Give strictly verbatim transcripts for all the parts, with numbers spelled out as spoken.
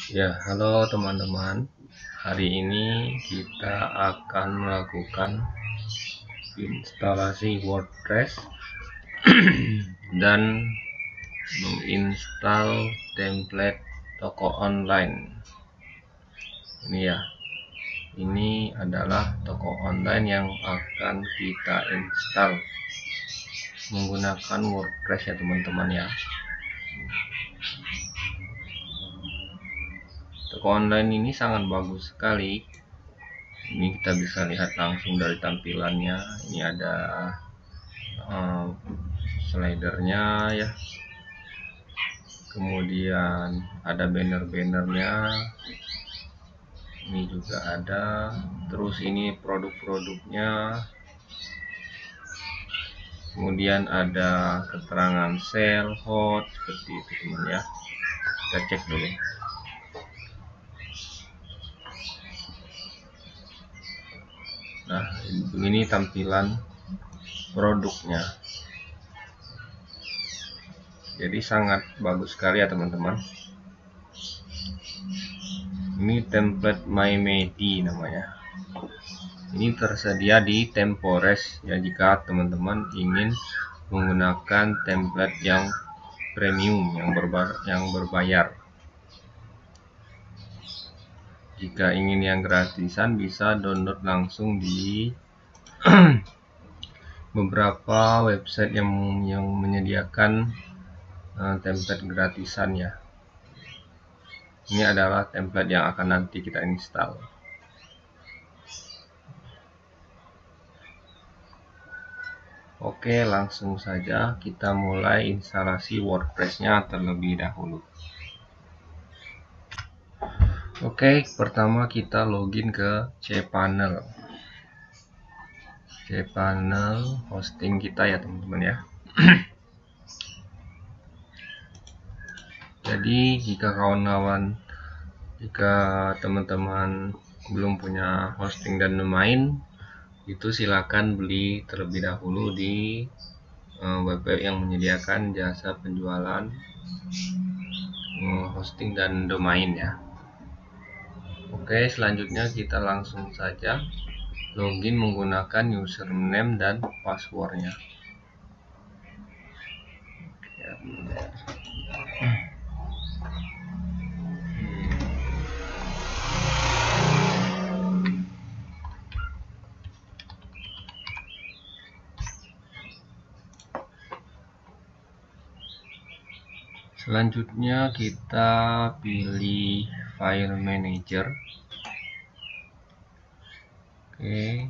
Ya, halo teman-teman. Hari ini kita akan melakukan instalasi WordPress dan menginstal template toko online. Ini ya. Ini adalah toko online yang akan kita install menggunakan WordPress ya teman-teman ya. Toko online ini sangat bagus sekali. Ini kita bisa lihat langsung dari tampilannya. Ini ada uh, slidernya ya, kemudian ada banner-bannernya, ini juga ada, terus ini produk-produknya, kemudian ada keterangan sale, hot, seperti itu teman ya. Kita cek dulu. Nah, ini tampilan produknya. Jadi sangat bagus sekali ya teman-teman. Ini template MyMedi namanya. Ini tersedia di Tempores ya, jika teman-teman ingin menggunakan template yang premium, yang berbayar, yang berbayar. Jika ingin yang gratisan bisa download langsung di beberapa website yang yang menyediakan uh, template gratisan ya. Ini adalah template yang akan nanti kita install. Oke, langsung saja kita mulai instalasi WordPress-nya terlebih dahulu. Oke, pertama kita login ke cPanel. cPanel hosting kita ya teman-teman ya. Jadi jika kawan-kawan, jika teman-teman belum punya hosting dan domain, itu silakan beli terlebih dahulu di web yang menyediakan jasa penjualan hosting dan domain ya. Oke, selanjutnya kita langsung saja login menggunakan username dan passwordnya. Selanjutnya kita pilih file manager. Oke.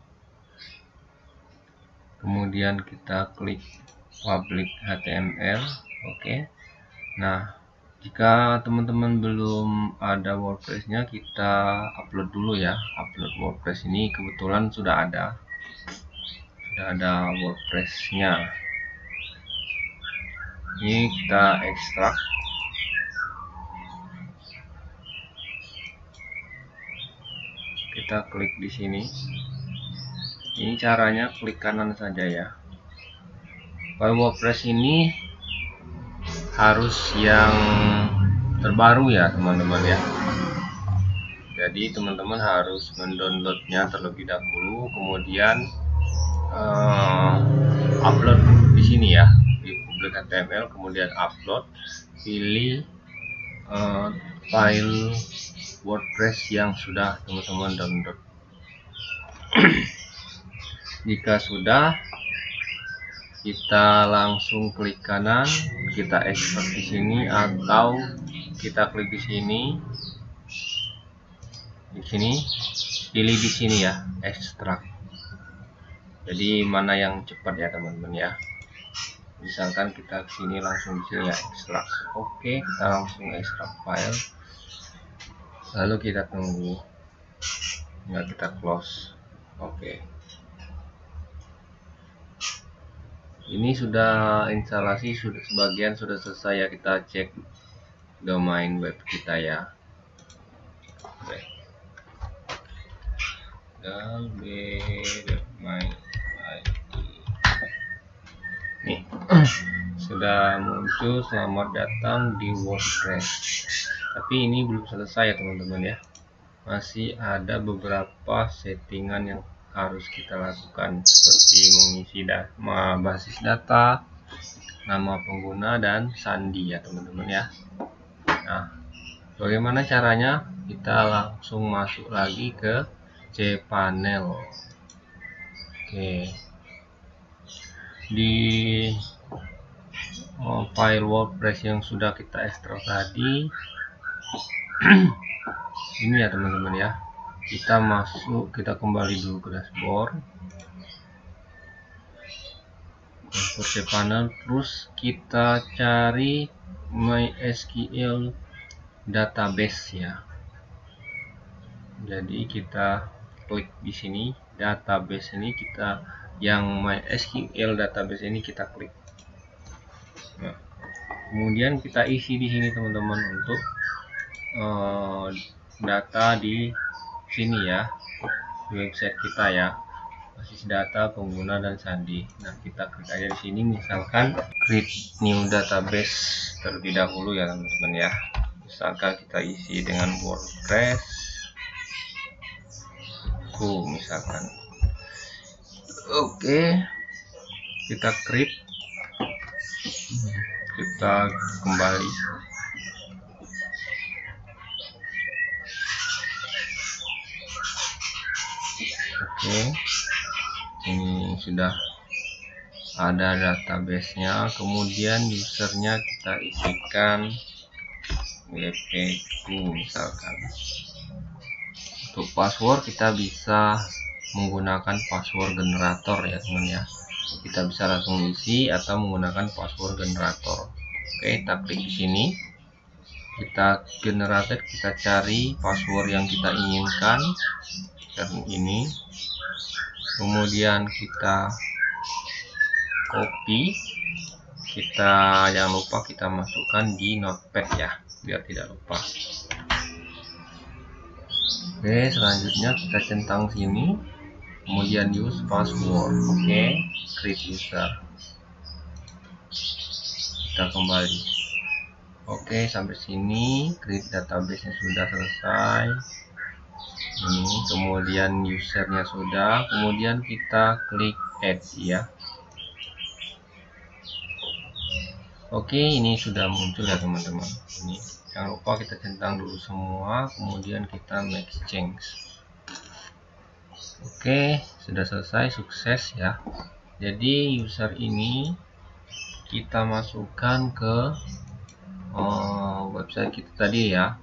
Kemudian kita klik public H T M L. Oke. Nah, jika teman-teman belum ada WordPress-nya, kita upload dulu ya. Upload WordPress ini kebetulan sudah ada. Sudah ada WordPress-nya. Ini kita ekstrak. Kita klik di sini. Ini caranya klik kanan saja ya. File WordPress ini harus yang terbaru ya teman-teman ya. Jadi teman-teman harus mendownloadnya terlebih dahulu, kemudian uh, upload di sini ya, di public H T M L, kemudian upload, pilih uh, file WordPress yang sudah teman-teman download. Jika sudah, kita langsung klik kanan, kita ekstrak di sini, atau kita klik di sini, di sini, pilih di sini ya, ekstrak. Jadi mana yang cepat ya teman-teman ya. Misalkan kita ke sini langsung di sini ya, ekstrak. Oke, kita langsung ekstrak file. Lalu kita tunggu. Nggak, kita close. Oke. Ini sudah instalasi, sudah sebagian sudah selesai ya. Kita cek domain web kita ya. Oke. Nih, sudah muncul selamat datang di WordPress. Tapi ini belum selesai ya teman-teman ya, masih ada beberapa settingan yang harus kita lakukan, seperti mengisi nama basis data, nama pengguna, dan sandi ya teman-teman ya. Nah, bagaimana caranya? Kita langsung masuk lagi ke cPanel. Oke, di oh, file WordPress yang sudah kita ekstrak tadi ini ya teman-teman ya, kita masuk, kita kembali dulu ke dashboard, dashboard cPanel, terus kita cari MySQL database ya. Jadi kita klik di sini database, ini kita yang MySQL database ini kita klik. Nah, kemudian kita isi di sini teman-teman untuk uh, data di sini ya, di website kita ya, basis data, pengguna, dan sandi. Nah, kita klik aja di sini, misalkan create new database terlebih dahulu ya teman-teman ya. Misalkan kita isi dengan WordPress ku misalkan. Oke, kita create, kita kembali. Oke, ini sudah ada database-nya. Kemudian usernya kita isikan W P ku misalkan. Untuk password kita bisa menggunakan password generator ya teman ya. Kita bisa langsung isi atau menggunakan password generator. Oke, kita klik di sini. Kita generated, kita cari password yang kita inginkan. Dan ini. Kemudian kita copy. Kita jangan lupa kita masukkan di notepad ya, biar tidak lupa. Oke, selanjutnya kita centang sini, kemudian use password. Oke, create user. Kita kembali. Oke, sampai sini create database-nya sudah selesai. Ini, kemudian usernya sudah, kemudian kita klik add ya. Oke, ini sudah muncul ya teman-teman. Ini jangan lupa kita centang dulu semua, kemudian kita make change. Oke, sudah selesai, sukses ya. Jadi user ini kita masukkan ke oh, website kita tadi ya.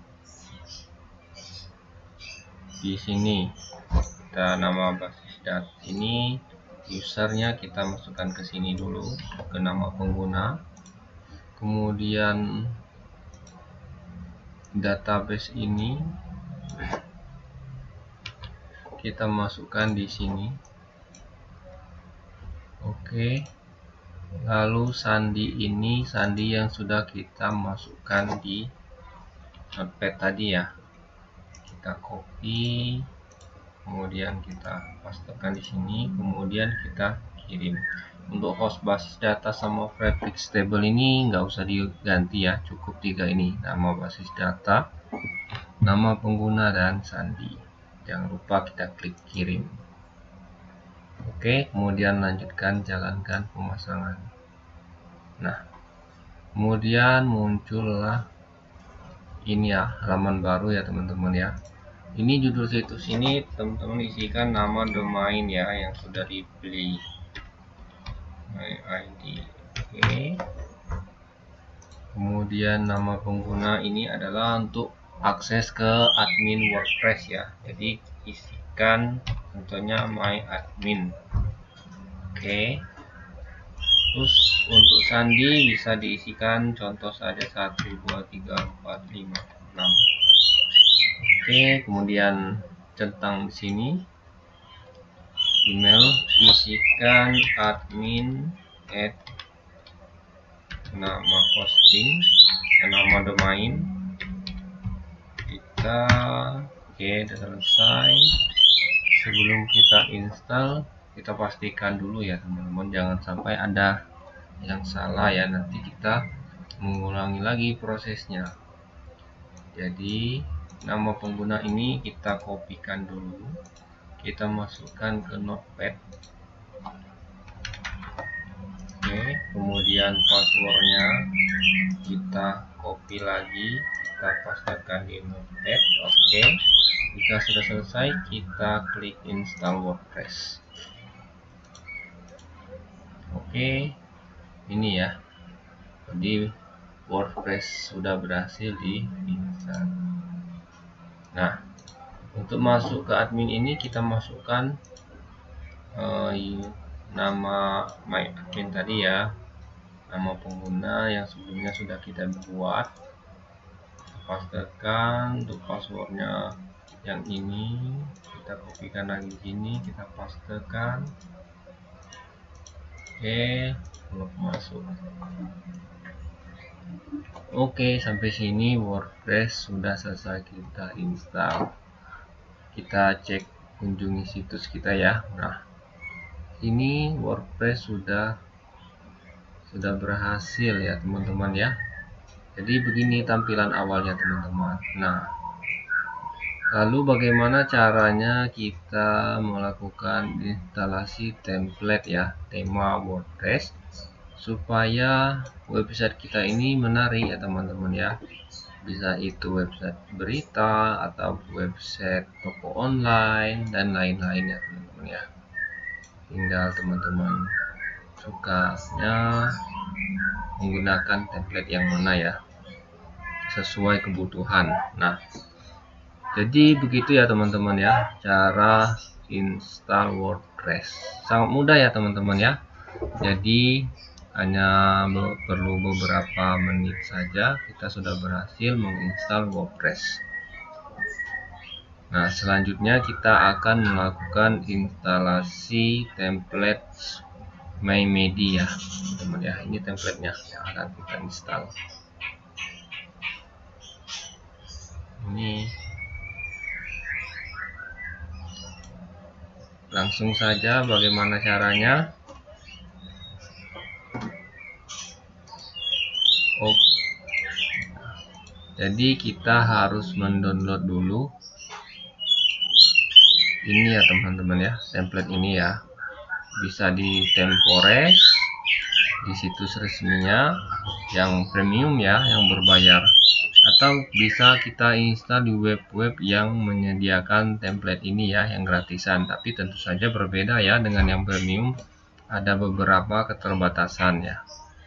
Di sini kita nama basis data ini, usernya kita masukkan ke sini dulu, ke nama pengguna. Kemudian database ini kita masukkan di sini. Oke. Lalu sandi ini sandi yang sudah kita masukkan di notepad tadi ya. Kita copy, kemudian kita pastekan di sini, kemudian kita kirim. Untuk host basis data sama prefix table ini nggak usah diganti ya, cukup tiga ini, nama basis data, nama pengguna, dan sandi. Jangan lupa kita klik kirim. Oke, kemudian lanjutkan, jalankan pemasangan. Nah, kemudian muncullah ini ya, halaman baru ya teman-teman ya. Ini judul situs ini teman-teman isikan nama domain ya yang sudah dibeli. My I D. Oke. Kemudian nama pengguna ini adalah untuk akses ke admin WordPress ya. Jadi isikan contohnya my admin. Oke. Terus untuk sandi bisa diisikan contoh saja satu dua tiga empat lima enam. Oke, kemudian centang di sini. Email isikan admin at nama hosting dan nama domain kita. Oke, sudah selesai. Sebelum kita install, kita pastikan dulu ya teman-teman, jangan sampai ada yang salah ya, nanti kita mengulangi lagi prosesnya. Jadi nama pengguna ini kita kopikan dulu, kita masukkan ke notepad. Oke, kemudian passwordnya kita copy lagi, kita pastekan di notepad. Oke, jika sudah selesai kita klik install WordPress. Oke, ini ya, jadi WordPress sudah berhasil di install. Nah, untuk masuk ke admin ini kita masukkan uh, nama my admin tadi ya, nama pengguna yang sebelumnya sudah kita buat, pastekan. Untuk passwordnya yang ini kita kopikan lagi di sini, kita pastekan. Oke, belum masuk. Oke, sampai sini WordPress sudah selesai kita install. Kita cek, kunjungi situs kita ya. Nah, ini WordPress sudah sudah berhasil ya teman-teman ya. Jadi begini tampilan awalnya teman-teman. Nah, lalu bagaimana caranya kita melakukan instalasi template ya, tema WordPress, supaya website kita ini menarik ya teman-teman ya. Bisa itu website berita atau website toko online dan lain-lain ya teman-teman ya. Tinggal teman-teman sukanya menggunakan template yang mana ya, sesuai kebutuhan. Nah, jadi begitu ya teman-teman ya, cara install WordPress. Sangat mudah ya teman-teman ya. Jadi hanya perlu beberapa menit saja kita sudah berhasil menginstal WordPress. Nah, selanjutnya kita akan melakukan instalasi template MyMedi ya teman-teman ya. Ini templatenya yang akan kita install. Ini langsung saja bagaimana caranya. Oh, jadi kita harus mendownload dulu ini ya teman-teman ya, template ini ya. Bisa di Tempores, di situs resminya yang premium ya, yang berbayar, atau bisa kita install di web-web yang menyediakan template ini ya, yang gratisan. Tapi tentu saja berbeda ya dengan yang premium, ada beberapa keterbatasan ya.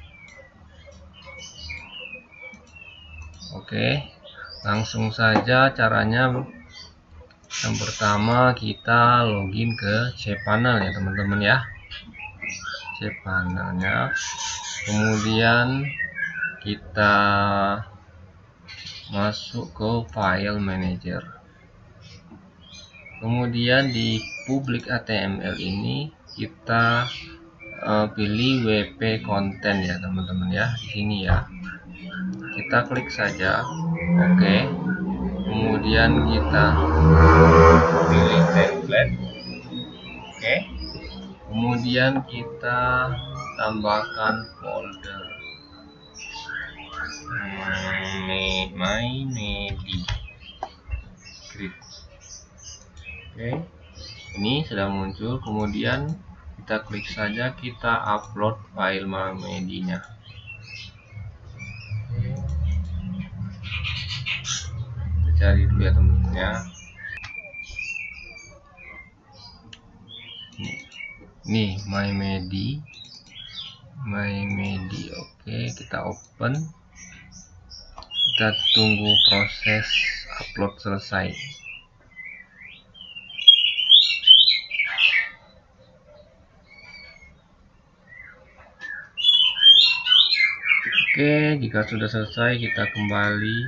Oke, langsung saja caranya. Yang pertama kita login ke cPanel ya teman-teman ya, cPanelnya. Kemudian kita masuk ke File Manager. Kemudian di Public H T M L ini kita uh, pilih W P Content ya teman-teman ya, di sini ya. Kita klik saja, oke. Okay. Kemudian kita pilih template, oke. Okay. Kemudian kita tambahkan folder MyMedi. Oke, okay. Ini sudah muncul. Kemudian kita klik saja, kita upload file MyMedi-nya. Cari dulu ya teman-teman ya. Nih MyMedi, MyMedi. Oke, kita open. Kita tunggu proses upload selesai. Oke, jika sudah selesai kita kembali.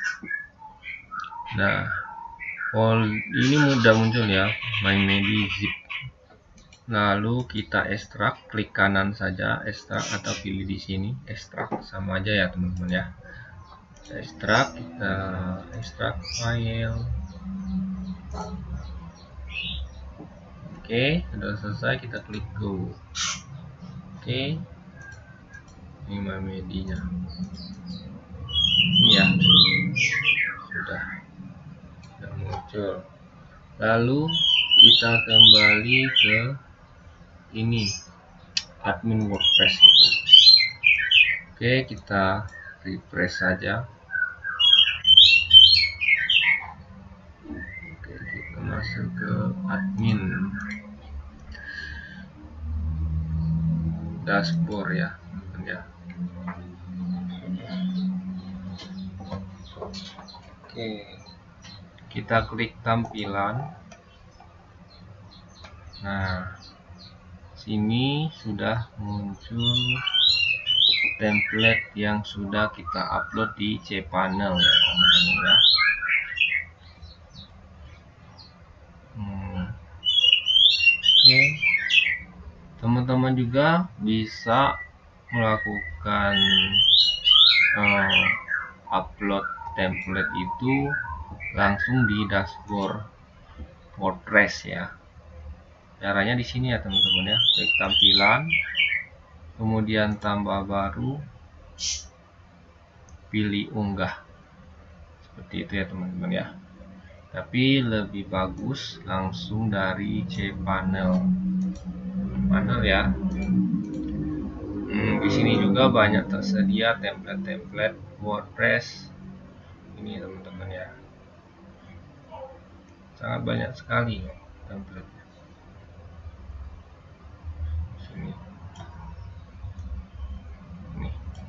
Nah, file ini mudah muncul ya, MyMedi zip. Lalu kita ekstrak, klik kanan saja, ekstrak atau pilih di sini, ekstrak sama aja ya teman-teman ya. Kita ekstrak, kita ekstrak file. Oke, sudah selesai, kita klik go. Oke, ini MyMedi-nya. Ini ya, sudah sudah muncul. Lalu kita kembali ke ini, admin WordPress gitu. Oke, kita refresh saja. Oke, kita masuk ke admin dashboard ya, ya. Oke, kita klik tampilan. Nah, sini sudah muncul template yang sudah kita upload di cPanel ya teman-teman ya. Hmm. Oke, teman-teman juga bisa melakukan uh, upload template itu langsung di dashboard WordPress ya. Caranya di sini ya teman-teman ya, klik tampilan, kemudian tambah baru, pilih unggah, seperti itu ya teman-teman ya. Tapi lebih bagus langsung dari cPanel panel ya. Hmm, di sini juga banyak tersedia template-template WordPress ini teman-teman ya, sangat banyak sekali template. Sini. Ini.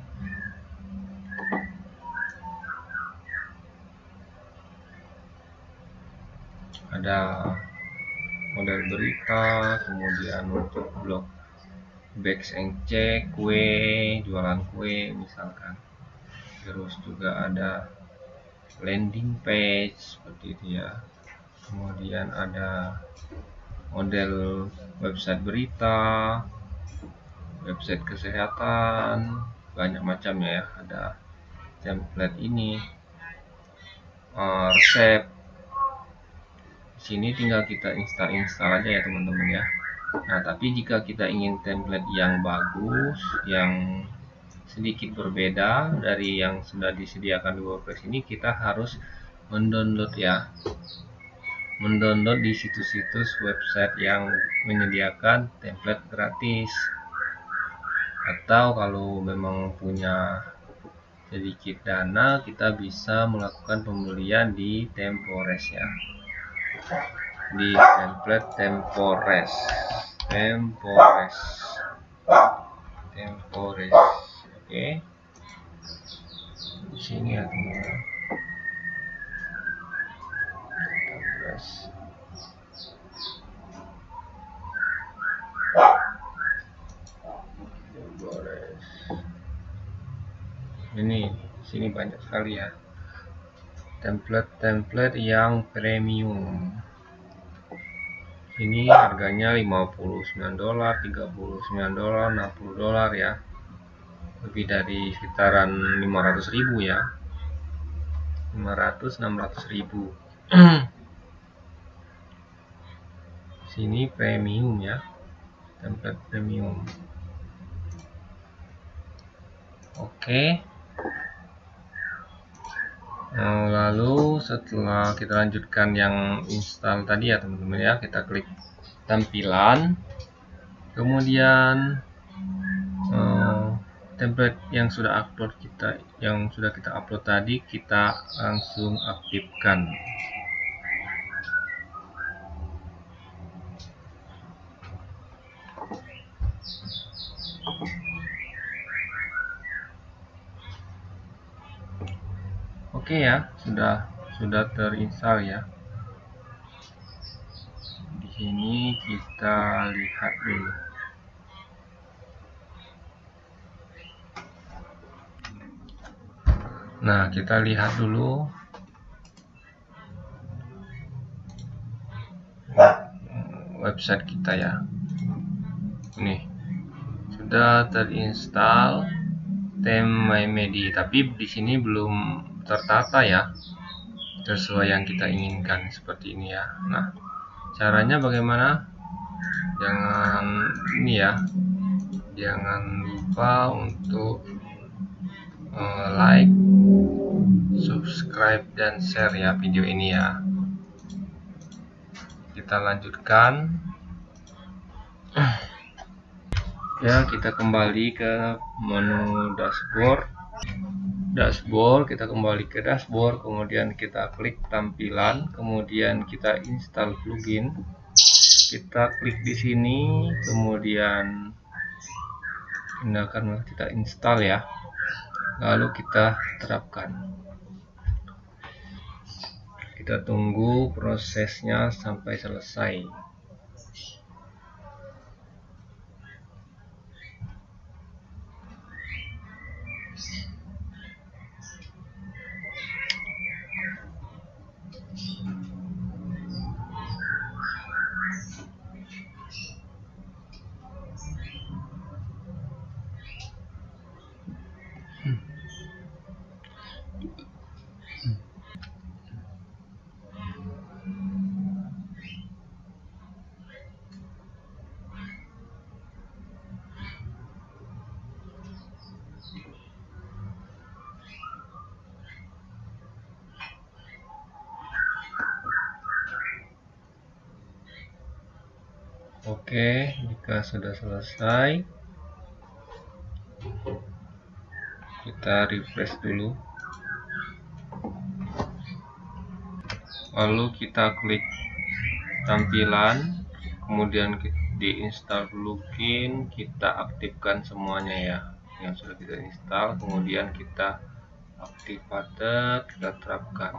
Ada model berita, kemudian untuk blog Bags and Check, kue, jualan kue misalkan. Terus juga ada landing page seperti itu ya. Kemudian ada model website berita, website kesehatan, banyak macamnya ya. Ada template ini, uh, resep. Sini tinggal kita install-install aja ya teman-teman ya. Nah, tapi jika kita ingin template yang bagus, yang sedikit berbeda dari yang sudah disediakan di WordPress ini, kita harus mendownload ya. Mendownload di situs-situs website yang menyediakan template gratis. Atau kalau memang punya sedikit dana, kita bisa melakukan pembelian di Tempores ya. Di template Tempores. Tempores. Tempores. Oke. Di sini ya teman-teman. Tempores. Tempores. Ini sini banyak sekali ya. Template-template yang premium. Ini harganya lima puluh sembilan dolar, tiga puluh sembilan dolar, enam puluh dolar ya. Lebih dari sekitaran lima ratus ribu ya. lima ratus enam ratus ribu. Sini premium ya. Template premium. Oke. Lalu setelah kita lanjutkan yang install tadi ya teman-teman ya, kita klik tampilan, kemudian eh, template yang sudah upload kita yang sudah kita upload tadi kita langsung aktifkan. Oke ya, sudah sudah terinstall ya. Di sini kita lihat dulu. Nah, kita lihat dulu website kita ya. Ini sudah terinstall theme MyMedi, tapi di sini belum tertata ya, sesuai yang kita inginkan seperti ini ya. Nah, caranya bagaimana? Jangan ini ya, jangan lupa untuk uh, like, subscribe, dan share ya video ini ya. Kita lanjutkan ya, kita kembali ke menu dashboard. Dashboard, kita kembali ke dashboard, kemudian kita klik tampilan, kemudian kita install plugin. Kita klik di sini, kemudian tindakan kita install ya, lalu kita terapkan. Kita tunggu prosesnya sampai selesai. Oke, jika sudah selesai, kita refresh dulu. Lalu kita klik tampilan, kemudian di install plugin, kita aktifkan semuanya ya yang sudah kita install, kemudian kita aktifkan, kita terapkan.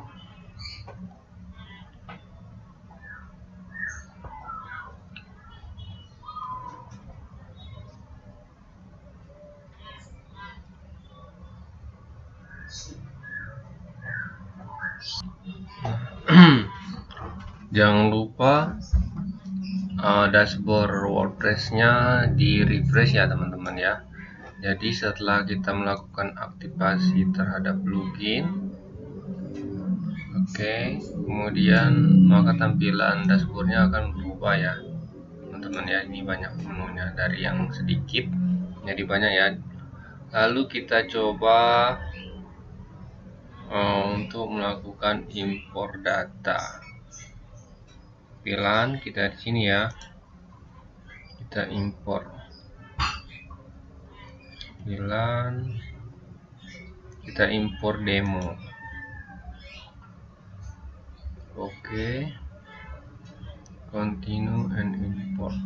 Jangan lupa uh, dashboard WordPress-nya di refresh ya teman-teman ya. Jadi setelah kita melakukan aktivasi terhadap plugin, oke, okay, kemudian maka tampilan dashboardnya akan berubah ya teman-teman ya. Ini banyak menunya, dari yang sedikit jadi banyak ya. Lalu kita coba uh, untuk melakukan impor data. Tampilan kita di sini ya, kita impor tampilan, kita impor demo. Oke, continue and import.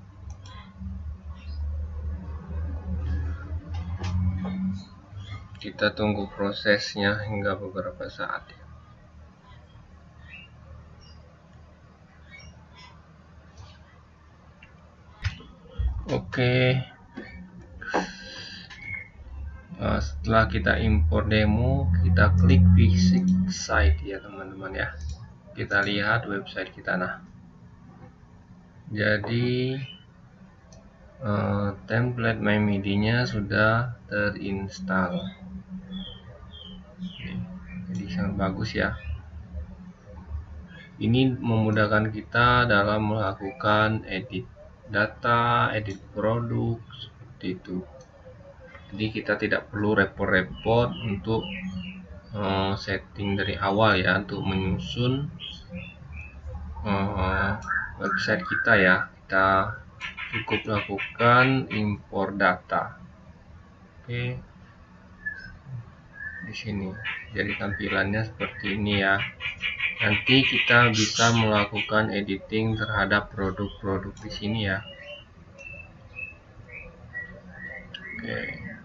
Kita tunggu prosesnya hingga beberapa saat. Oke, uh, setelah kita impor demo, kita klik visit site ya teman-teman ya. Kita lihat website kita. Nah, jadi uh, template MyMidi-nya sudah terinstall. Jadi sangat bagus ya. Ini memudahkan kita dalam melakukan edit data, edit produk, seperti itu. Jadi kita tidak perlu repot-repot untuk uh, setting dari awal ya, untuk menyusun uh, website kita ya. Kita cukup lakukan impor data. Oke, di sini. Jadi tampilannya seperti ini ya. Nanti kita bisa melakukan editing terhadap produk-produk di sini ya. Oke.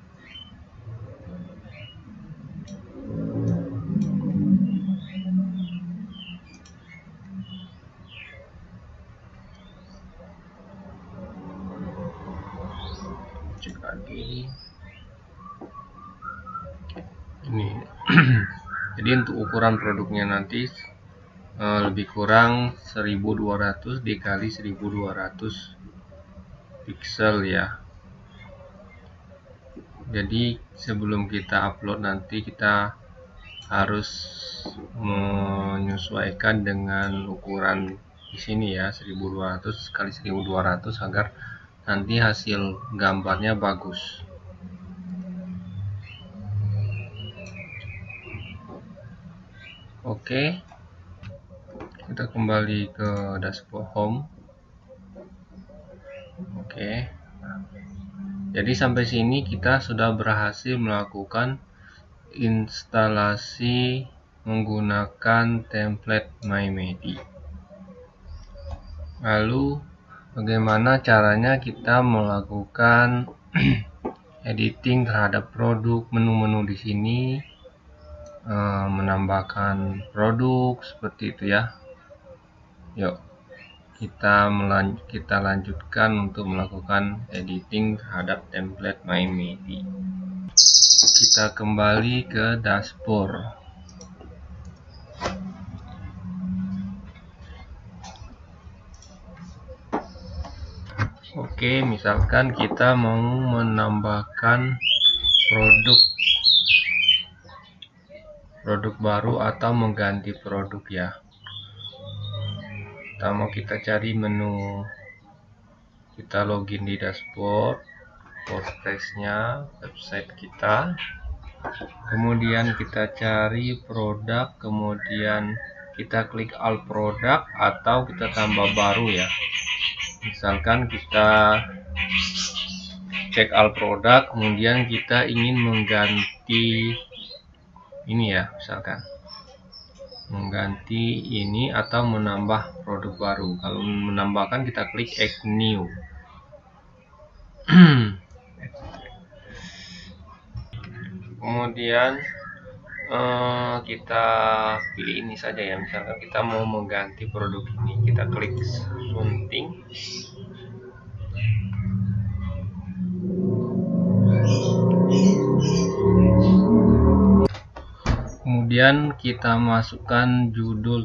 Cek lagi. Ini. Jadi untuk ukuran produknya nanti Uh, lebih kurang seribu dua ratus dikali seribu dua ratus pixel ya. Jadi sebelum kita upload nanti kita harus menyesuaikan dengan ukuran di sini ya, seribu dua ratus kali seribu dua ratus, agar nanti hasil gambarnya bagus. Oke, kita kembali ke dashboard home. Oke, jadi sampai sini kita sudah berhasil melakukan instalasi menggunakan template MyMedi. Lalu bagaimana caranya kita melakukan editing terhadap produk, menu-menu di sini, menambahkan produk seperti itu ya. Yuk kita melanjut, kita lanjutkan untuk melakukan editing terhadap template MyMedi. Kita kembali ke dashboard. Oke, misalkan kita mau menambahkan produk produk baru atau mengganti produk ya. Pertama kita cari menu, kita login di dashboard WordPress-nya, website kita, kemudian kita cari produk, kemudian kita klik all produk atau kita tambah baru ya. Misalkan kita cek all produk, kemudian kita ingin mengganti ini ya, misalkan mengganti ini atau menambah produk baru. Kalau menambahkan kita klik add new. Kemudian eh, kita pilih ini saja ya, misalkan kita mau mengganti produk ini, kita klik sunting. Kemudian kita masukkan judul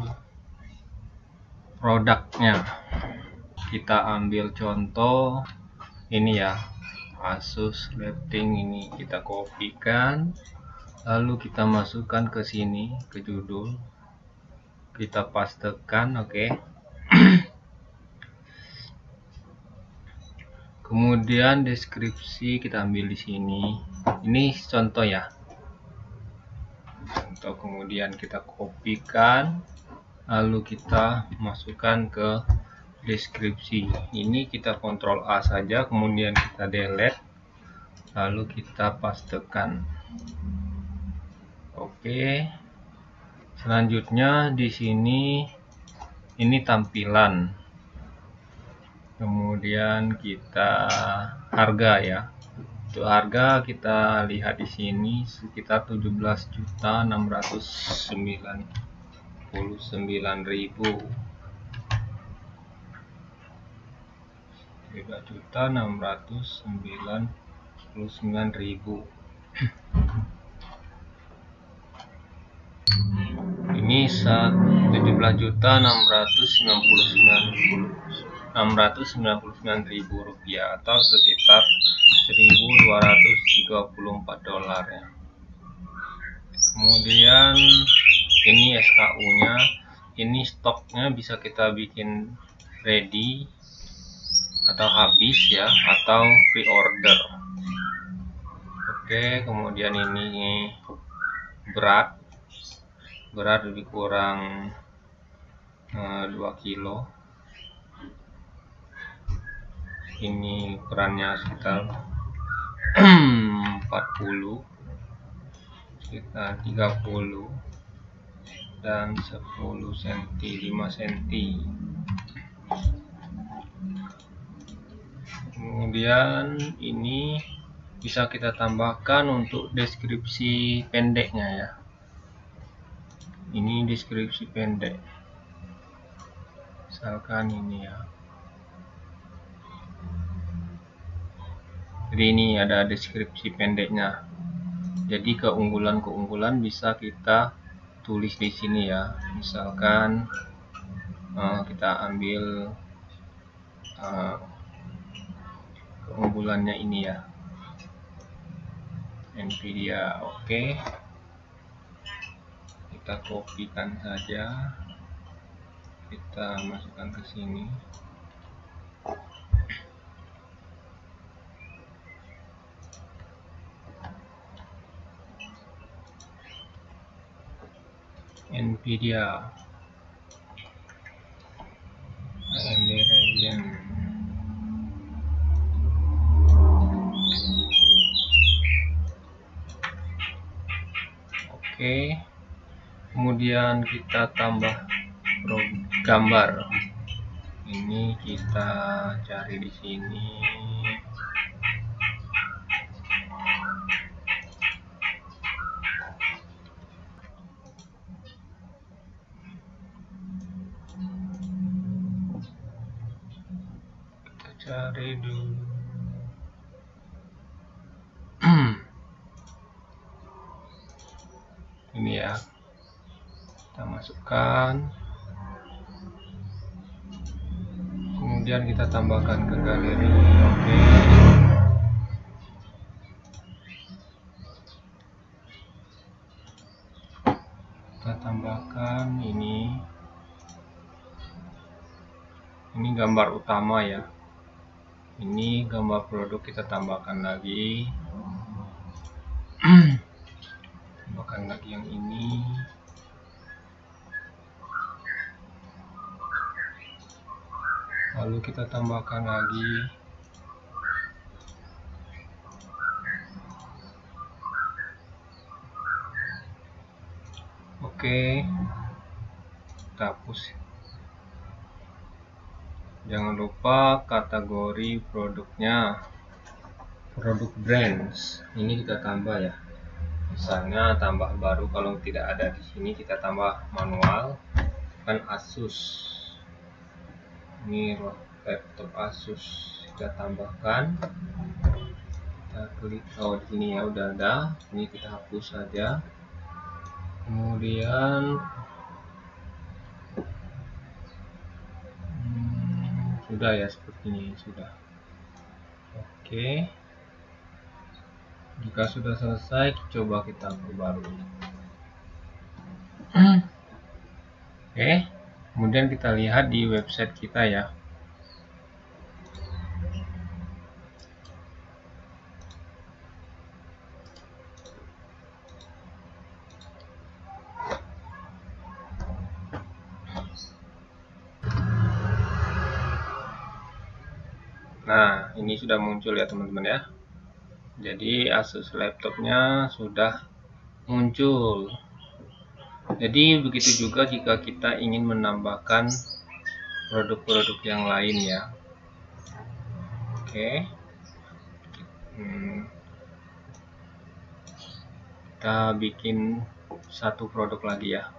produknya. Kita ambil contoh ini ya, Asus Lighting, ini kita kopikan, lalu kita masukkan ke sini ke judul, kita pastekan. Oke. Kemudian deskripsi kita ambil di sini. Ini contoh ya. Contoh, kemudian kita kopikan, lalu kita masukkan ke deskripsi. Ini kita kontrol A saja, kemudian kita delete, lalu kita pastekan. Oke. Selanjutnya di sini ini tampilan. Kemudian kita harga ya. Untuk harga kita lihat di sini sekitar tujuh belas juta enam ratus sembilan puluh sembilan ribu. tiga juta enam ratus sembilan puluh sembilan ribu. Ini tujuh belas juta enam ratus sembilan puluh sembilan ribu rupiah atau sekitar seribu dua ratus tiga puluh empat dolar ya. Kemudian ini S K U-nya, ini stoknya bisa kita bikin ready atau habis ya, atau pre-order. Oke, kemudian ini berat berat lebih kurang eh, dua kilo. Ini ukurannya sekitar empat puluh, sekitar tiga puluh dan sepuluh sentimeter, lima sentimeter. Kemudian ini bisa kita tambahkan untuk deskripsi pendeknya ya. Ini deskripsi pendek, misalkan ini ya. Jadi ini ada deskripsi pendeknya. Jadi keunggulan-keunggulan bisa kita tulis di sini ya. Misalkan uh, kita ambil uh, keunggulannya ini ya, Nvidia. Oke, kita kopikan saja, kita masukkan ke sini. Nvidia, A M D Ryzen. Oke, kemudian kita tambah gambar. Ini kita cari di sini. Kita cari dulu. Ini ya. Kita masukkan. Kemudian kita tambahkan ke galeri. Oke. Kita tambahkan ini. Ini gambar utama ya. Ini gambar produk, kita tambahkan lagi. Tambahkan lagi yang ini. Lalu kita tambahkan lagi. Oke, kita hapus. Jangan lupa kategori produknya, produk brands. Ini kita tambah ya. Misalnya tambah baru, kalau tidak ada di sini kita tambah manual. Kan Asus. Ini laptop Asus, kita tambahkan. Kita klik, oh di sini ya udah ada. Ini kita hapus saja. Kemudian hmm, sudah ya, seperti ini sudah. Oke, jika sudah selesai, coba kita perbarui. Oke, kemudian kita lihat di website kita ya. Nah, ini sudah muncul ya teman-teman ya. Jadi Asus laptopnya sudah muncul. Jadi begitu juga jika kita ingin menambahkan produk-produk yang lain ya. Oke, hmm. Kita bikin satu produk lagi ya.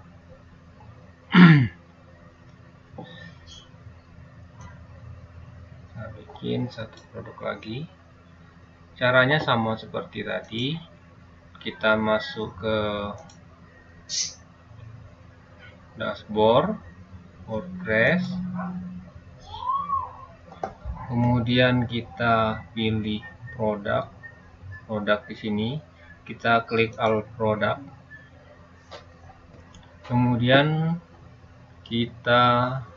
Kita bikin satu produk lagi. Caranya sama seperti tadi. Kita masuk ke dashboard, WordPress. Kemudian kita pilih produk. Produk di sini. Kita klik all produk. Kemudian kita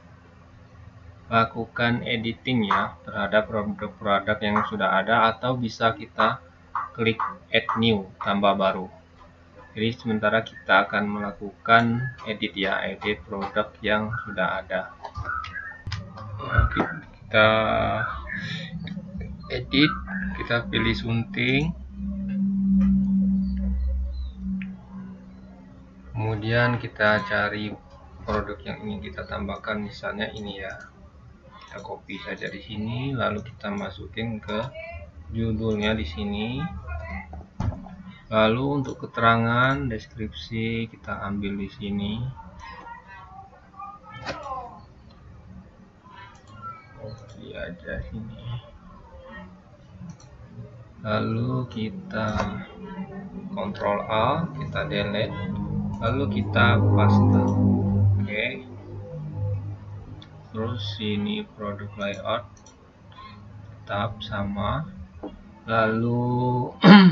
lakukan editing ya terhadap produk-produk yang sudah ada, atau bisa kita klik add new, tambah baru. Jadi sementara kita akan melakukan edit ya, edit produk yang sudah ada. Kita edit, kita pilih sunting. Kemudian kita cari produk yang ingin kita tambahkan, misalnya ini ya. Kita copy saja di sini, lalu kita masukin ke judulnya di sini. Lalu untuk keterangan deskripsi kita ambil di sini. Copy aja sini. Lalu kita Ctrl A, kita delete. Lalu kita paste. Oke. Terus sini produk layout, tab sama. Lalu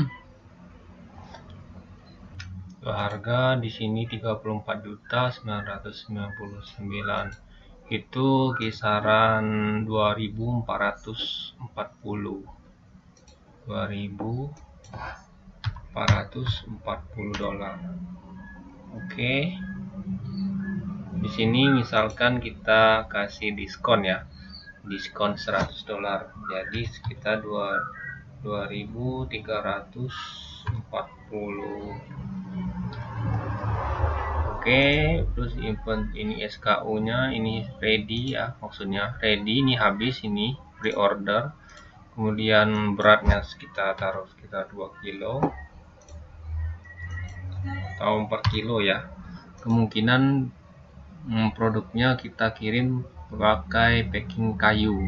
harga di sini tiga puluh empat juta sembilan ratus sembilan puluh sembilan. Itu kisaran dua ribu empat ratus empat puluh. dua ribu empat ratus empat puluh dolar. Oke. Di sini misalkan kita kasih diskon ya, diskon seratus dolar, jadi sekitar dua ribu tiga ratus empat puluh. Oke, terus event ini S K U nya ini ready ya, maksudnya ready ini habis, ini pre-order. Kemudian beratnya sekitar taruh sekitar dua kilo atau empat kilo ya. Kemungkinan hmm, produknya kita kirim pakai packing kayu.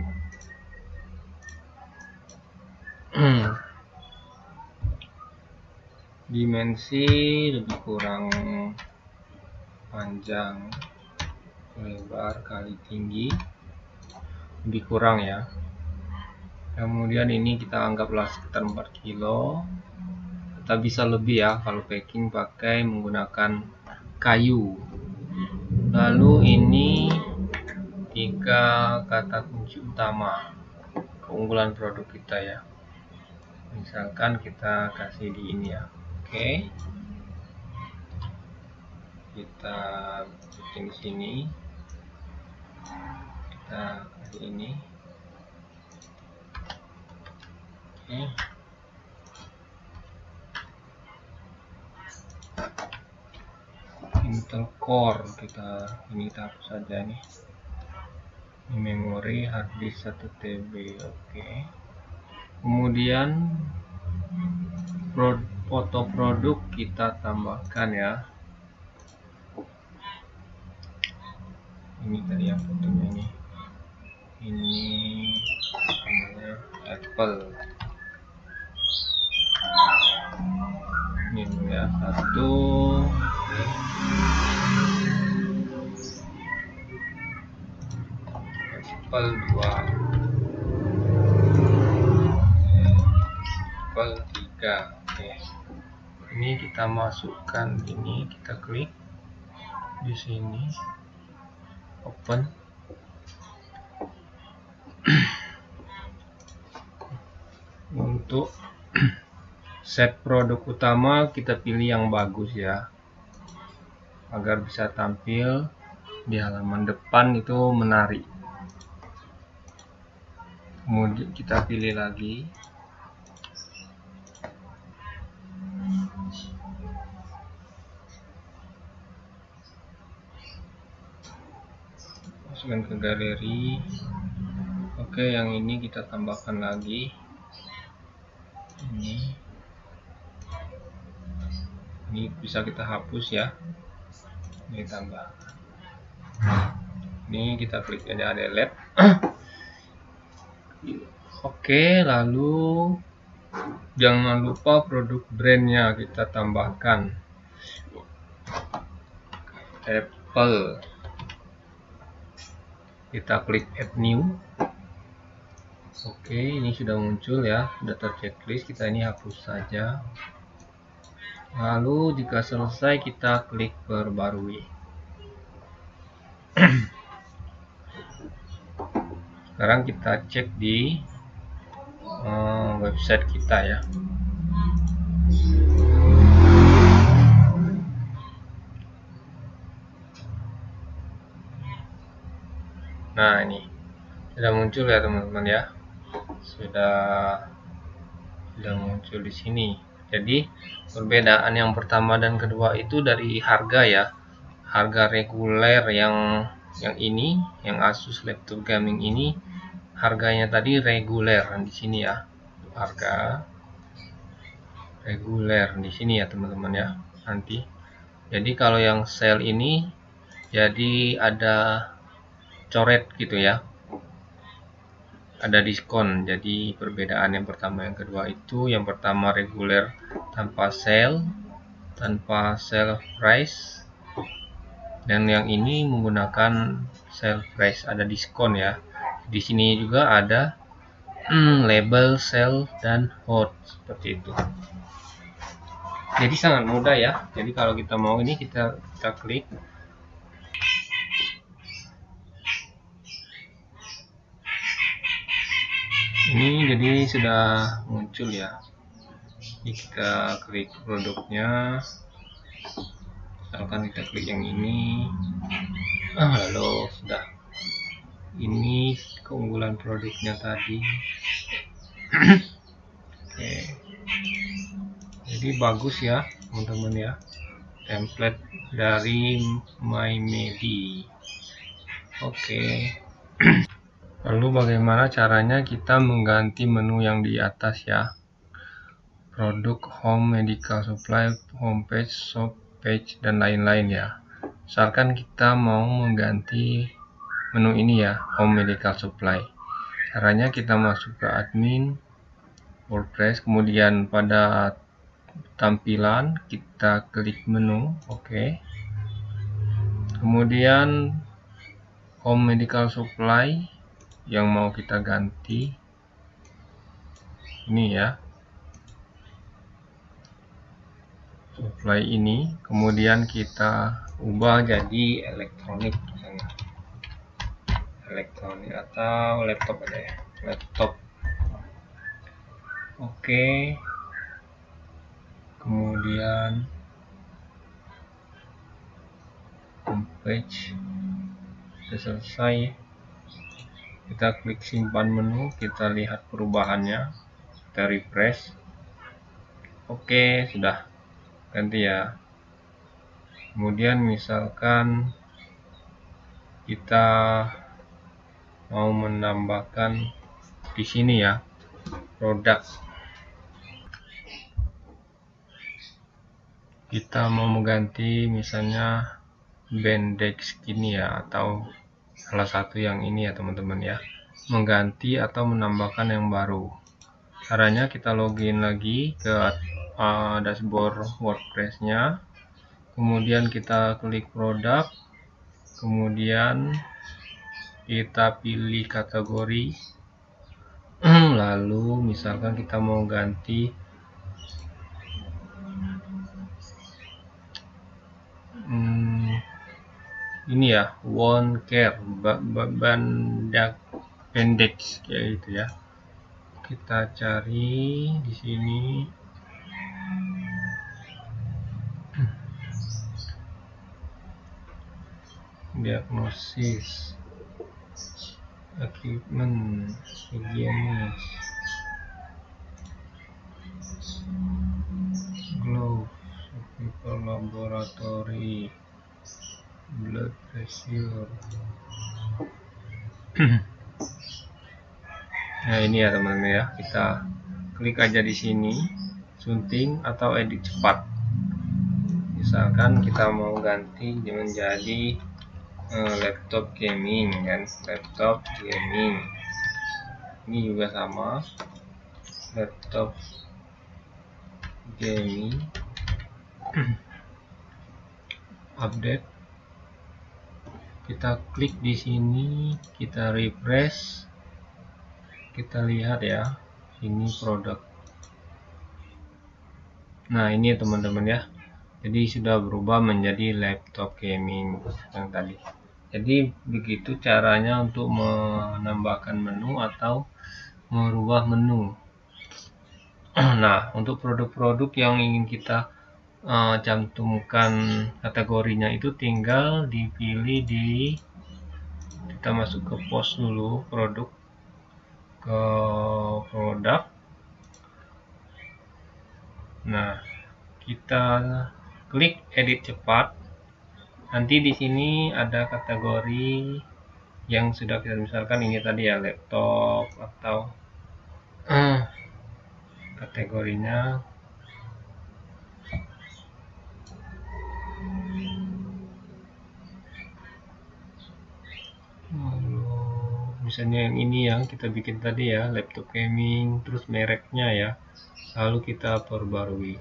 Dimensi lebih kurang panjang lebar kali tinggi lebih kurang ya. Kemudian ini kita anggaplah sekitar empat kilo, kita bisa lebih ya kalau packing pakai menggunakan kayu. Lalu ini tiga kata kunci utama keunggulan produk kita ya. Misalkan kita kasih di ini ya. Oke, kita bikin di sini, kita kasih ini. Oke, Intel Core kita ini taruh saja nih. Ini memori harddisk satu T B. Oke, kemudian foto produk kita tambahkan ya. Ini tadi yang fotonya ini, ini namanya Apple. Ini dulu ya, satu. Apple dua, Apple tiga. Oke, ini kita masukkan ini, kita klik di sini, open. Untuk set produk utama kita pilih yang bagus ya, agar bisa tampil di halaman depan itu menarik. Kemudian kita pilih lagi, masukkan ke galeri. Oke, yang ini kita tambahkan lagi, ini ini bisa kita hapus ya, ini tambah, ini kita klik aja delete. Oke, lalu jangan lupa produk brandnya kita tambahkan, Apple. Kita klik add new. Oke, ini sudah muncul ya, sudah terchecklist, kita ini hapus saja. Lalu jika selesai kita klik perbarui. Sekarang kita cek di uh, website kita ya. Nah, ini sudah muncul ya teman-teman ya, sudah sudah muncul di sini. Jadi perbedaan yang pertama dan kedua itu dari harga ya, harga reguler yang yang ini, yang Asus laptop gaming ini harganya tadi reguler di sini ya, harga reguler di sini ya teman-teman ya nanti. Jadi kalau yang sale ini jadi ada coret gitu ya, ada diskon. Jadi perbedaan yang pertama yang kedua itu, yang pertama reguler tanpa sale, tanpa sale price, dan yang ini menggunakan sale price, ada diskon ya. Di sini juga ada hmm, label sale dan hot seperti itu. Jadi sangat mudah ya. Jadi kalau kita mau ini kita kita klik. Ini jadi sudah muncul ya. Jadi kita klik produknya, misalkan kita klik yang ini, Ah, halo, sudah. Ini keunggulan produknya tadi. Oke, jadi bagus ya teman-teman ya, template dari MyMedi. Oke. Lalu bagaimana caranya kita mengganti menu yang di atas ya? Produk, home, medical supply, homepage, shop page, dan lain-lain ya. Misalkan kita mau mengganti menu ini ya, home medical supply. Caranya kita masuk ke admin WordPress, kemudian pada tampilan kita klik menu, oke. Okay. Kemudian home medical supply yang mau kita ganti ini ya, supply ini, kemudian kita ubah jadi elektronik misalnya, elektronik atau laptop ada ya, laptop. Oke, kemudian homepage sudah selesai, kita klik simpan menu, kita lihat perubahannya, kita refresh. Oke, sudah ganti ya. Kemudian misalkan kita mau menambahkan di sini ya, produk, kita mau mengganti misalnya Bendex gini ya, atau salah satu yang ini ya teman-teman ya, mengganti atau menambahkan yang baru. Caranya kita login lagi ke uh, dashboard WordPress-nya, kemudian kita klik produk, kemudian kita pilih kategori, lalu misalkan kita mau ganti hmm, ini ya, One Care bandak Bendex kayak gitu ya. Kita cari di sini diagnosis, equipment, higienis, glove, people laboratory, blood pressure. Nah ini ya teman-teman ya, kita klik aja di sini, sunting atau edit cepat. Misalkan kita mau ganti menjadi uh, laptop gaming kan, laptop gaming. Ini juga sama, laptop gaming. Update. Kita klik di sini, kita refresh. Kita lihat ya, ini produk. Nah ini ya teman-teman ya, jadi sudah berubah menjadi laptop gaming yang tadi. Jadi begitu caranya untuk menambahkan menu atau merubah menu. Nah untuk produk-produk yang ingin kita uh, cantumkan kategorinya itu tinggal dipilih di, kita masuk ke post dulu, produk, ke produk. Nah, kita klik edit cepat. Nanti di sini ada kategori yang sudah kita, misalkan ini tadi ya, laptop, atau uh, kategorinya misalnya yang ini yang kita bikin tadi ya, laptop gaming, terus mereknya ya, lalu kita perbarui.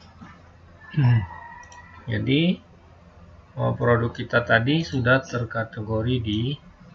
Jadi produk kita tadi sudah terkategori di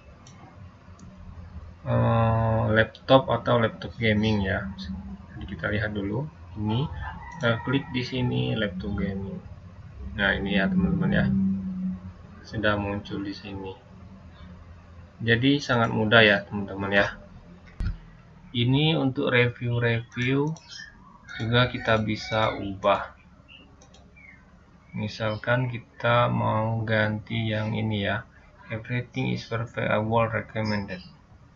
uh, laptop atau laptop gaming ya. Jadi kita lihat dulu, ini kita klik di sini laptop gaming. Nah ini ya teman-teman ya, sudah muncul di sini. Jadi sangat mudah ya teman-teman ya. Ini untuk review-review juga kita bisa ubah. Misalkan kita mau ganti yang ini ya, everything is perfect, I would recommend it.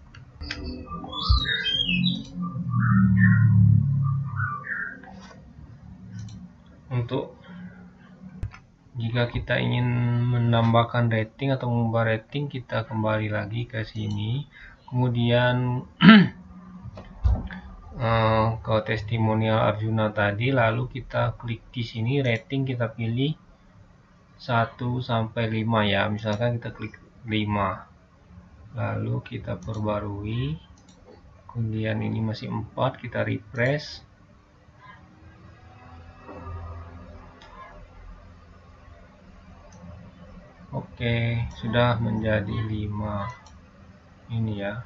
Untuk jika kita ingin menambahkan rating atau mengubah rating, kita kembali lagi ke sini, kemudian ke testimonial Arjuna tadi, lalu kita klik di sini rating, kita pilih satu sampai lima ya, misalkan kita klik lima, lalu kita perbarui, kemudian ini masih empat, kita refresh. Oke, sudah menjadi lima. Ini ya.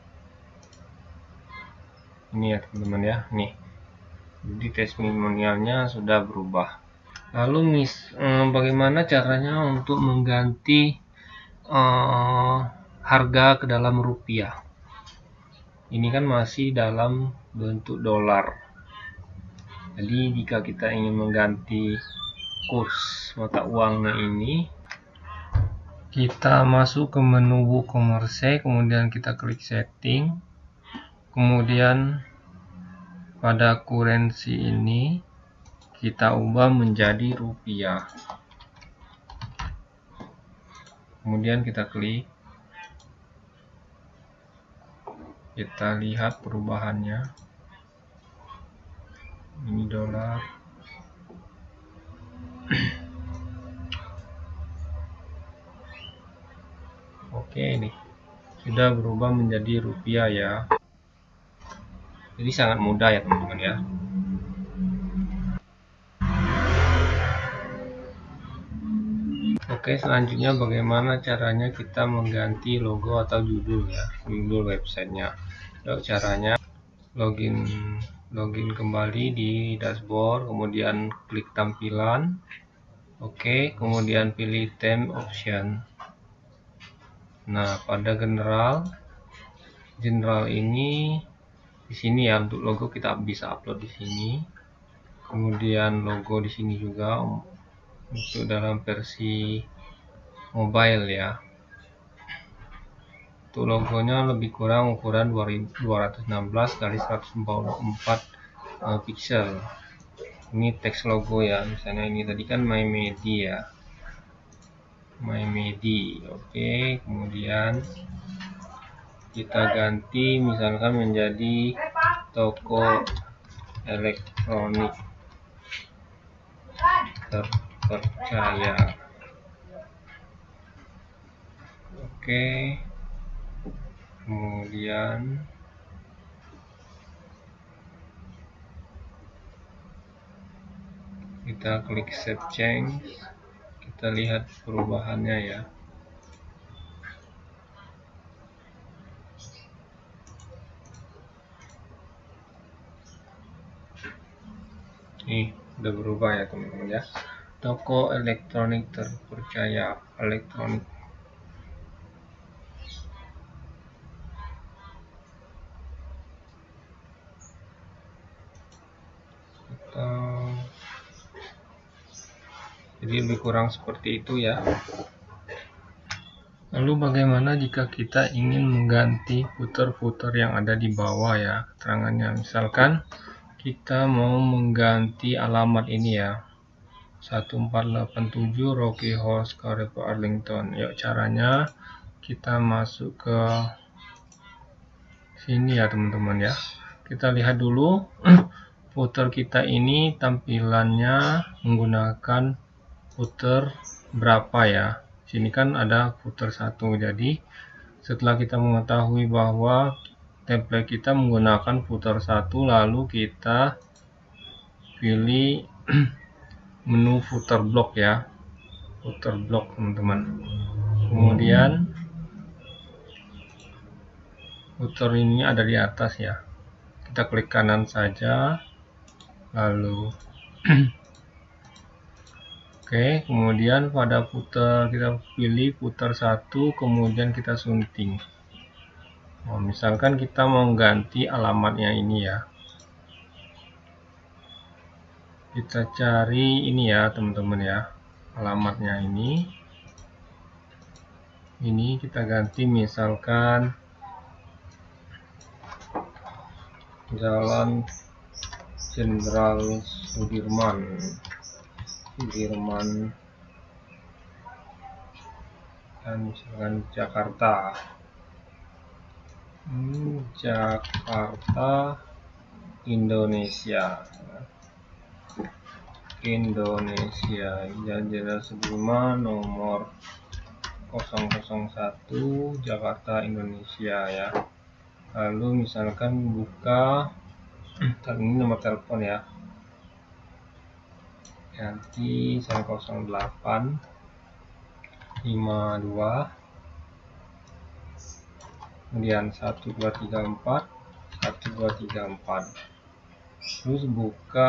Ini ya teman-teman ya. Nih. Jadi testimonialnya sudah berubah. Lalu mis eh, bagaimana caranya untuk mengganti eh, harga ke dalam rupiah? Ini kan masih dalam bentuk dolar. Jadi jika kita ingin mengganti kurs mata uangnya ini, kita masuk ke menu WooCommerce, kemudian kita klik setting, kemudian pada currency ini kita ubah menjadi rupiah, kemudian kita klik, kita lihat perubahannya. Ini dolar. Oke, ini sudah berubah menjadi rupiah ya. Jadi sangat mudah ya teman-teman ya. Oke, selanjutnya bagaimana caranya kita mengganti logo atau judul ya, judul websitenya. Yuk, caranya login login kembali di dashboard, kemudian klik tampilan. Oke, kemudian pilih theme option. Nah, pada general general ini di sini ya, untuk logo kita bisa upload di sini. Kemudian logo di sini juga untuk dalam versi mobile ya. Untuk logonya lebih kurang ukuran dua ratus enam belas kali seratus empat puluh empat uh, pixel. Ini teks logo ya. Misalnya ini tadi kan MyMedi ya. MyMedi. Oke, kemudian kita ganti misalkan menjadi toko elektronik terpercaya. Oke, kemudian kita klik save change, kita lihat perubahannya ya. Nih, udah berubah ya teman-teman ya. Toko elektronik terpercaya, elektronik. Atau jadi lebih kurang seperti itu ya. Lalu bagaimana jika kita ingin mengganti footer-footer yang ada di bawah ya keterangannya. Misalkan kita mau mengganti alamat ini ya, satu empat delapan tujuh Rocky Horse Carrefour Arlington. Yuk, caranya kita masuk ke sini ya teman-teman ya. Kita lihat dulu footer kita ini tampilannya menggunakan footer berapa ya. Sini kan ada footer satu. Jadi setelah kita mengetahui bahwa template kita menggunakan footer satu, lalu kita pilih menu footer block ya, footer block teman-teman. Kemudian footer ini ada di atas ya, kita klik kanan saja, lalu oke, kemudian pada footer kita pilih footer satu, kemudian kita sunting. Oh, misalkan kita mau ganti alamatnya ini ya, kita cari ini ya teman-teman ya, alamatnya ini ini kita ganti misalkan Jalan Jenderal Sudirman Sudirman dan misalkan Jakarta. Hmm, Jakarta Indonesia Indonesia Jalan Jenderal Sudirman nomor nol nol satu Jakarta Indonesia ya. Lalu misalkan buka ini nomor telepon ya, ganti nol delapan lima dua kemudian satu dua tiga empat satu dua tiga empat, terus buka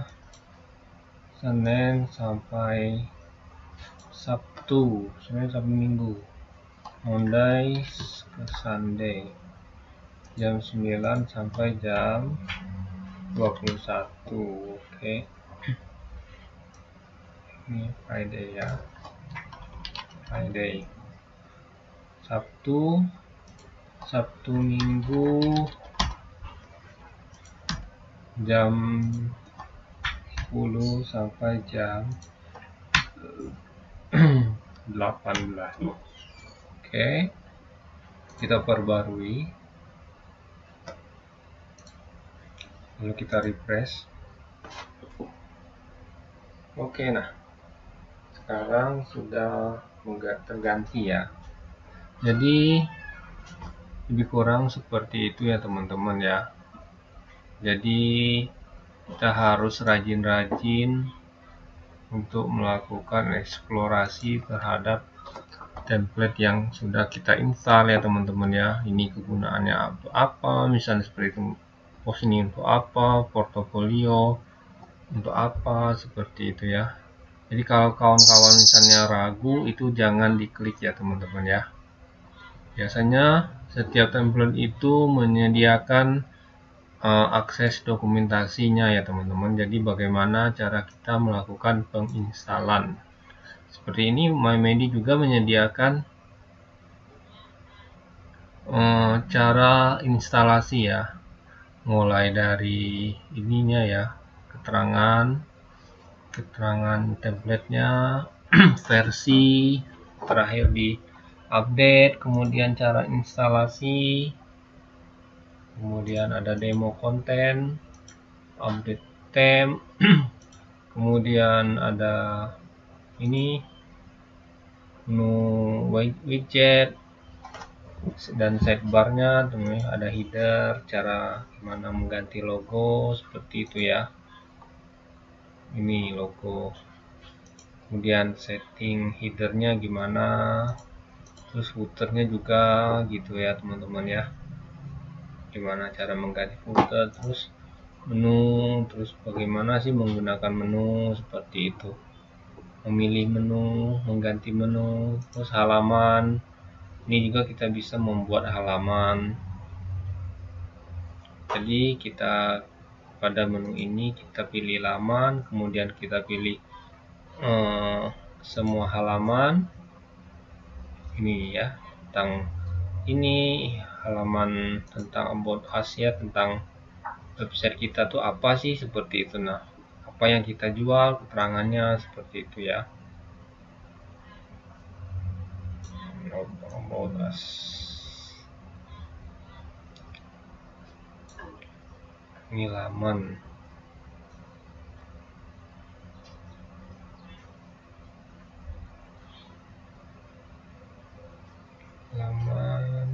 Senin sampai Sabtu, Senin sampai Minggu, Monday ke Sunday, jam sembilan sampai jam dua puluh satu. Oke, okay. Ini Friday ya, Friday. Sabtu Sabtu Minggu jam sepuluh sampai jam delapan belas. Oke, kita perbarui, lalu kita refresh. Oke, nah sekarang sudah terganti ya, jadi lebih kurang seperti itu ya teman-teman ya. Jadi kita harus rajin-rajin untuk melakukan eksplorasi terhadap template yang sudah kita install ya teman-teman ya. Ini kegunaannya apa, apa misalnya seperti itu, posting untuk apa, portofolio untuk apa, seperti itu ya. Jadi kalau kawan-kawan misalnya ragu, itu jangan diklik ya teman-teman ya. Biasanya setiap template itu menyediakan uh, akses dokumentasinya ya teman-teman. Jadi bagaimana cara kita melakukan penginstalan. Seperti ini MyMedi juga menyediakan uh, cara instalasi ya. Mulai dari ininya ya, keterangan, keterangan templatenya, versi, terakhir di update, kemudian cara instalasi, kemudian ada demo konten, update theme, kemudian ada ini menu widget dan sidebarnya, tentunya ada header, cara gimana mengganti logo seperti itu ya. Ini logo, kemudian setting headernya gimana, terus footernya juga gitu ya teman-teman ya, gimana cara mengganti footer, terus menu, terus bagaimana sih menggunakan menu seperti itu, memilih menu, mengganti menu, terus halaman. Ini juga kita bisa membuat halaman. Jadi kita pada menu ini kita pilih halaman, kemudian kita pilih eh, semua halaman. Ini ya, tentang ini halaman tentang about us ya, tentang website kita tuh apa sih, seperti itu. Nah, apa yang kita jual, keterangannya seperti itu ya. About us. Ini laman. Laman.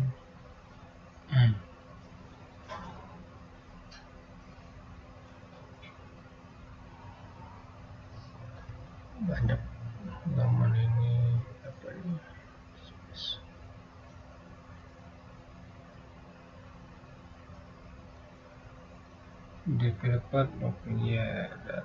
Banyak laman ini, apa ini? Developer ya, dan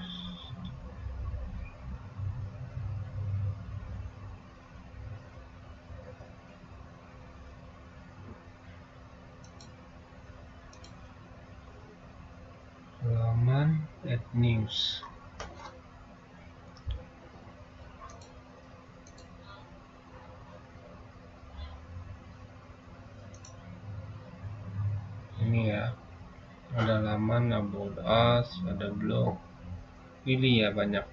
halaman add news. halaman, about us, ada blog, pilih ya banyak.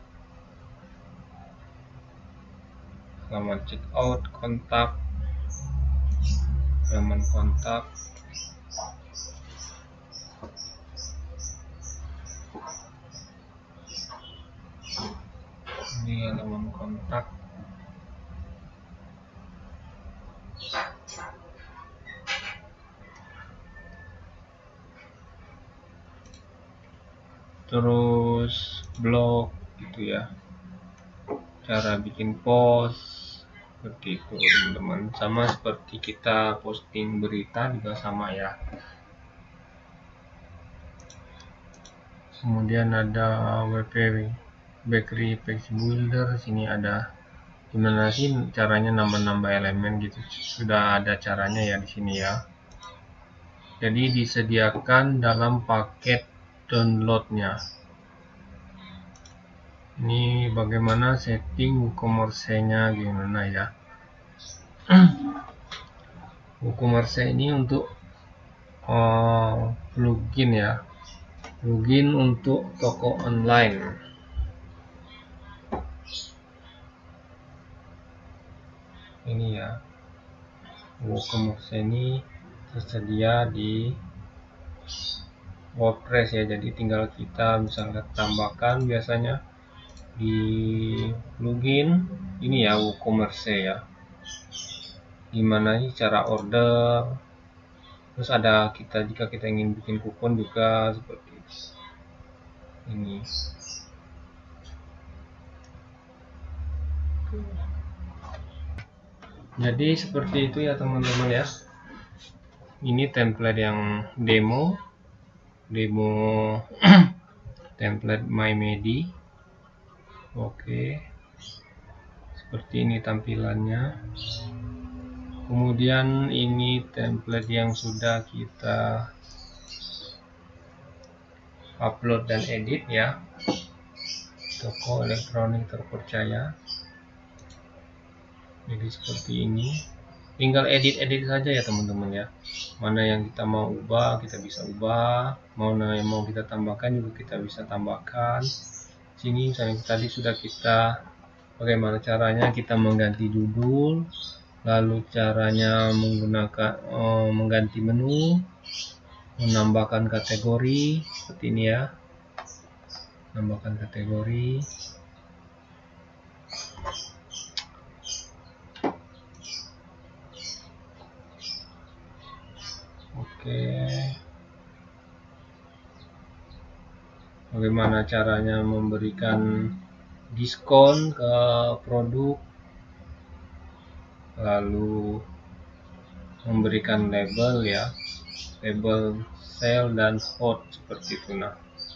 Halaman checkout, kontak, halaman kontak, ini halaman kontak, terus blog gitu ya, cara bikin post seperti itu teman-teman, sama seperti kita posting berita juga sama ya. Kemudian ada W P Bakery Page Builder, sini ada gimana sih caranya nambah-nambah elemen gitu, sudah ada caranya ya di sini ya. Jadi disediakan dalam paket downloadnya. Ini bagaimana setting WooCommerce-nya gimana ya. WooCommerce ini untuk uh, plugin ya, plugin untuk toko online. Ini ya, WooCommerce ini tersedia di WordPress ya, jadi tinggal kita misalnya tambahkan biasanya di plugin ini ya, WooCommerce ya. Gimana sih cara order, terus ada kita jika kita ingin bikin kupon juga seperti ini. Jadi seperti itu ya teman-teman ya. Ini template yang demo demo template MyMedi. Oke, seperti ini tampilannya. Kemudian ini template yang sudah kita upload dan edit ya, toko elektronik terpercaya. Jadi seperti ini, tinggal edit-edit saja ya teman-teman ya. Mana yang kita mau ubah kita bisa ubah, mana yang mau kita tambahkan juga kita bisa tambahkan. Sini misalnya tadi sudah kita bagaimana caranya kita mengganti judul, lalu caranya menggunakan oh, mengganti menu, menambahkan kategori seperti ini ya, menambahkan kategori. Oke, bagaimana caranya memberikan diskon ke produk, lalu memberikan label ya, label sale dan hot seperti itu. Nah,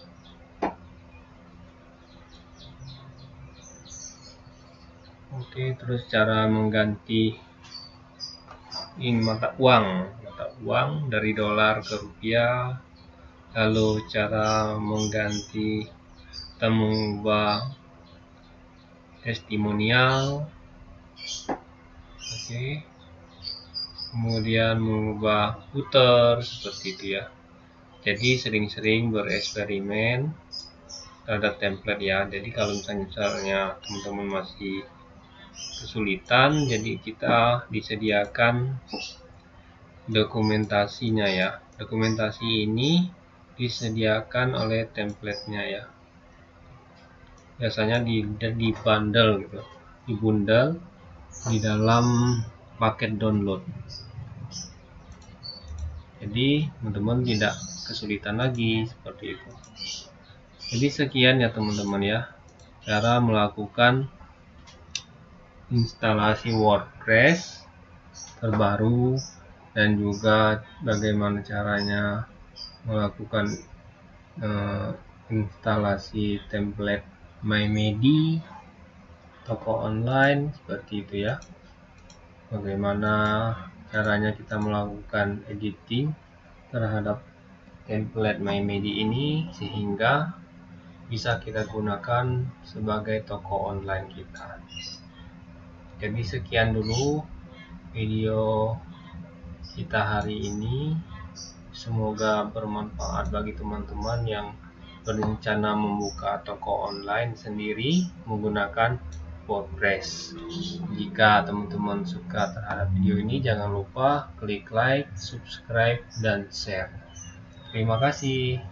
oke, terus cara mengganti ini mata uang, mata uang dari dolar ke rupiah, lalu cara mengganti atau mengubah testimonial. Oke, kemudian mengubah footer seperti itu ya. Jadi sering-sering bereksperimen terhadap template ya. Jadi kalau misalnya, misalnya teman-teman masih kesulitan, jadi kita disediakan dokumentasinya ya. Dokumentasi ini disediakan oleh templatenya ya. Biasanya di di bundle gitu, di bundle di dalam paket download. Jadi teman-teman tidak kesulitan lagi seperti itu. Jadi sekian ya teman-teman ya, cara melakukan instalasi WordPress terbaru dan juga bagaimana caranya melakukan uh, instalasi template MyMedi toko online seperti itu ya. Bagaimana caranya kita melakukan editing terhadap template MyMedi ini sehingga bisa kita gunakan sebagai toko online kita. Jadi sekian dulu video kita hari ini. Semoga bermanfaat bagi teman-teman yang berencana membuka toko online sendiri menggunakan WordPress. Jika teman-teman suka terhadap video ini, jangan lupa klik like, subscribe, dan share. Terima kasih.